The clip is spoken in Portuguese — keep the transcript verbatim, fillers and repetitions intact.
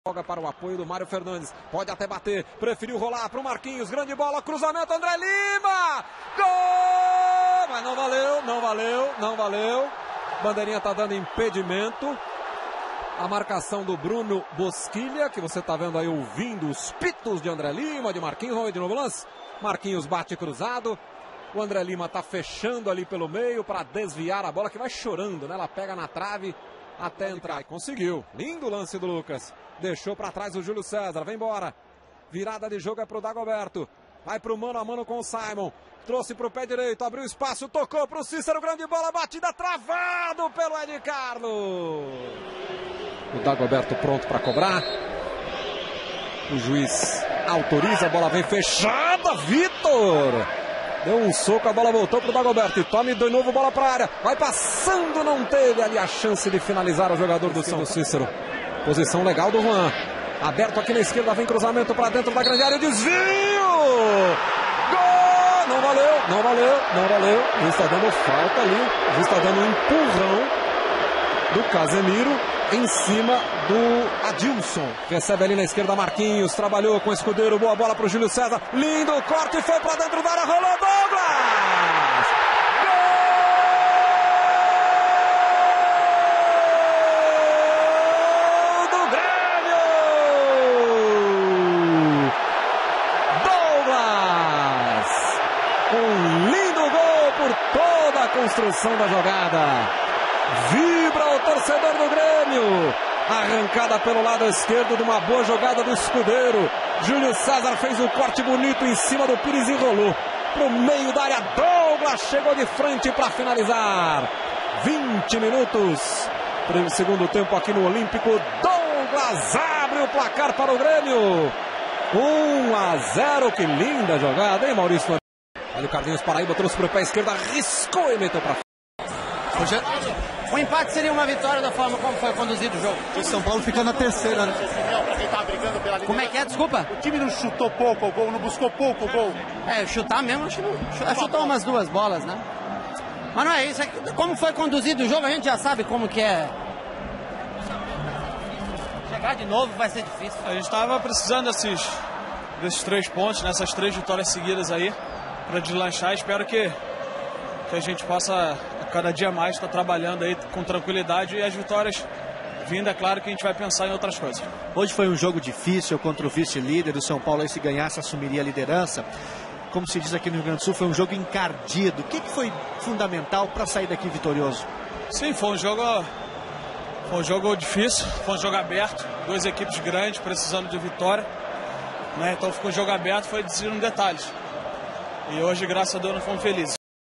Joga para o apoio do Mário Fernandes, pode até bater, preferiu rolar para o Marquinhos, grande bola, cruzamento, André Lima, gol! Mas não valeu, não valeu, não valeu, bandeirinha está dando impedimento, a marcação do Bruno Bosquilha, que você está vendo aí ouvindo os pitos de André Lima, de Marquinhos, vamos ver de novo o lance, Marquinhos bate cruzado, o André Lima está fechando ali pelo meio para desviar a bola que vai chorando, né? Ela pega na trave até entrar, e conseguiu, lindo lance do Lucas. Deixou para trás o Júlio César, vem embora. Virada de jogo é para o Dagoberto. Vai para o mano a mano com o Simon. Trouxe para o pé direito, abriu espaço, tocou para o Cícero, grande bola, batida, travado pelo Ed Carlos. O Dagoberto pronto para cobrar. O juiz autoriza, a bola vem fechada, Vitor. Deu um soco, a bola voltou para o Dagoberto. E tome de novo bola para a área. Vai passando, não teve ali a chance de finalizar o jogador do São Cícero. Posição legal do Juan. Aberto aqui na esquerda, vem cruzamento para dentro da grande área. Desvio! Gol! Não valeu, não valeu, não valeu. O juiz está dando falta ali. O juiz está dando um empurrão do Casemiro em cima do Adilson. Recebe ali na esquerda Marquinhos. Trabalhou com o Escudeiro. Boa bola para o Júlio César. Lindo corte, foi para dentro da área. Rolou Douglas! Um lindo gol por toda a construção da jogada. Vibra o torcedor do Grêmio. Arrancada pelo lado esquerdo de uma boa jogada do Escudeiro. Júlio César fez um corte bonito em cima do Pires e rolou pro meio da área. Douglas chegou de frente para finalizar. vinte minutos. Segundo tempo aqui no Olímpico. Douglas abre o placar para o Grêmio. um a zero. Que linda jogada, hein, Maurício? Olha o Carlinhos Paraíba, trouxe para o pé esquerdo, arriscou e meteu para frente. O empate seria uma vitória da forma como foi conduzido o jogo. O São Paulo fica na terceira, né? Como é que é? Desculpa. O time não chutou pouco o gol, não buscou pouco o gol. É, chutar mesmo, acho que não. Chutou umas duas bolas, né? Mas não é isso. É que, como foi conduzido o jogo, a gente já sabe como que é. Chegar de novo vai ser difícil. A gente estava precisando desses, desses três pontos, nessas três vitórias seguidas aí, para deslanchar. Espero que, que a gente possa a cada dia mais estar trabalhando aí com tranquilidade e as vitórias vindo, é claro que a gente vai pensar em outras coisas. Hoje foi um jogo difícil contra o vice-líder do São Paulo, aí se ganhasse assumiria a liderança. Como se diz aqui no Rio Grande do Sul, foi um jogo encardido. O que, que foi fundamental para sair daqui vitorioso? Sim, foi um jogo, foi um jogo difícil, foi um jogo aberto, duas equipes grandes precisando de vitória, né? Então ficou um jogo aberto, foi decidido em detalhes. E hoje, graças a Deus, nós fomos felizes.